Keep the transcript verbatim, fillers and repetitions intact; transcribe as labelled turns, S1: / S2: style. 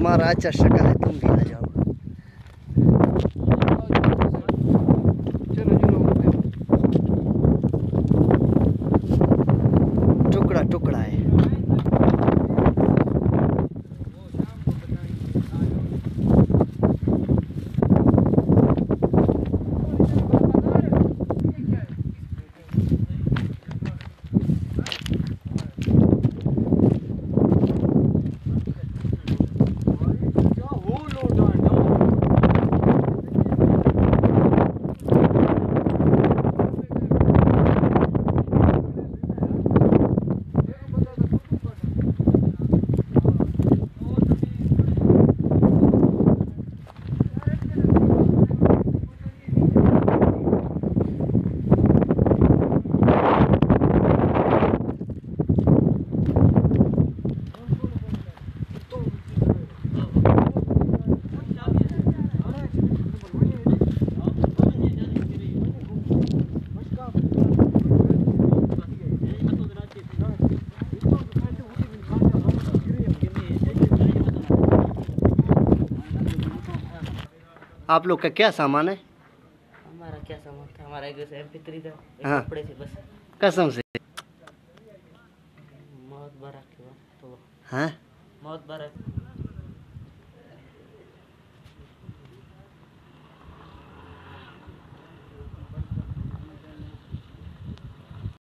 S1: तुम्हारा अच्छा शक्ल है, तुम भी आ जाओ। टुकड़ा टुकड़ा है। आप लोग का क्या सामान है?
S2: हमारा क्या सामान था? हमारा एक एम पी थ्री था, एक
S1: हाँ।
S2: कपड़े थे बस।
S1: कसम से?
S2: मौत बारह के बाद तो
S1: हाँ,
S2: मौत बारह